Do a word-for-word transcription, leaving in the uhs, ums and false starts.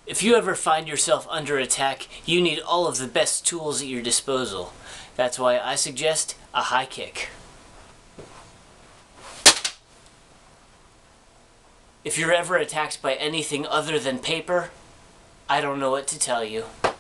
If you ever find yourself under attack, you need all of the best tools at your disposal. That's why I suggest a high kick. If you're ever attacked by anything other than paper, I don't know what to tell you.